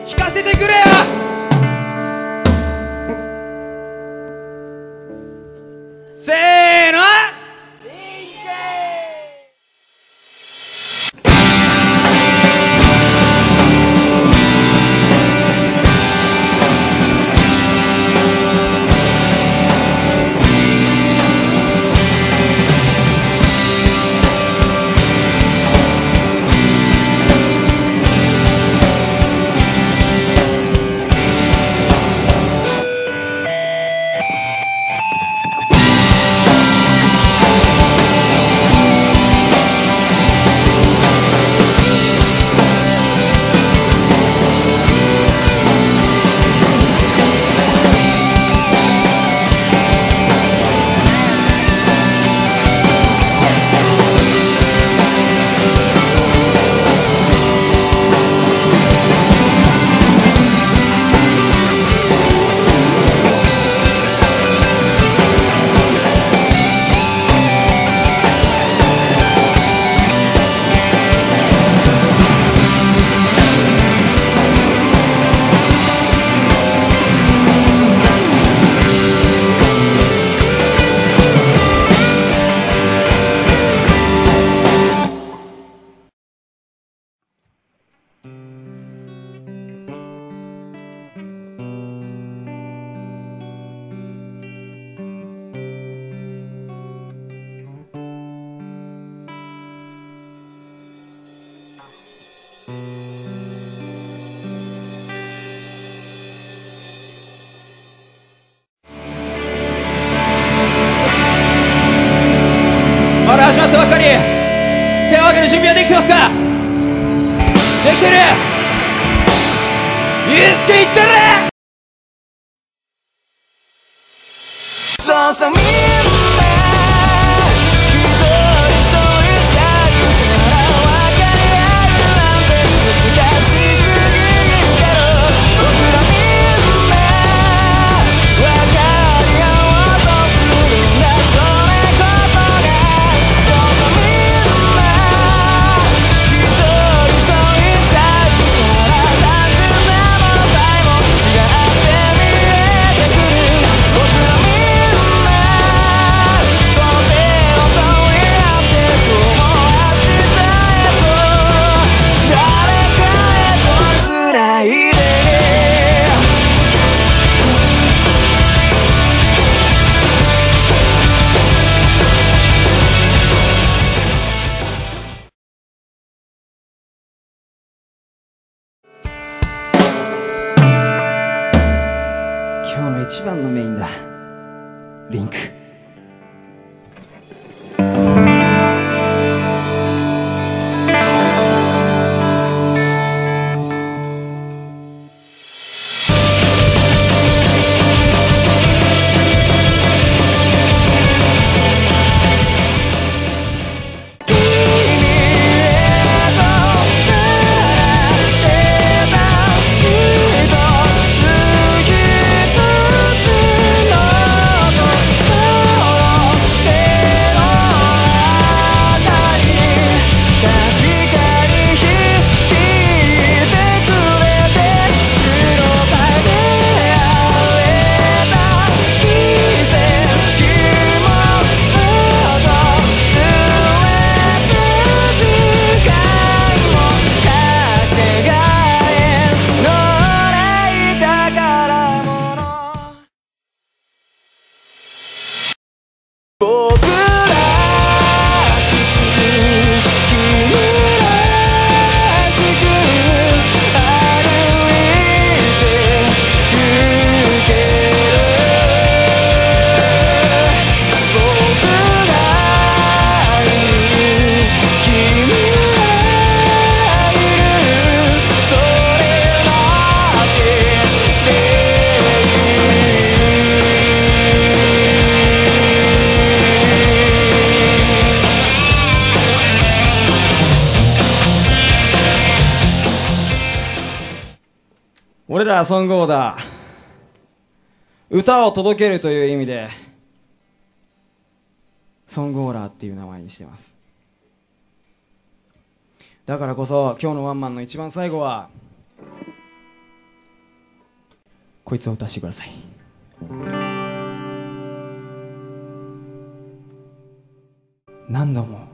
聞かせてくれよ。せーの。まだ始まったばっかり。手を挙げる準備はできてますか？できてる。ユースケいってる。 そうそうみんな一人一人しかいから分かり合うなんて難しすぎるけど僕らみんな分かり合おうとするんだ。それこそがそうそうみんな一人一人しかいから単純なものさえも違って見えてくる。僕らみんなその手を取り合って今日も明日へと誰かへとつないで今日の一番のメインだ。リンク。僕らしく君らしく歩いて行ける。僕がいる君がいるそれだけで俺らはソングオーダー、歌を届けるという意味でソングオーダーっていう名前にしてます。だからこそ今日のワンマンの一番最後はこいつを歌わせてください。何度も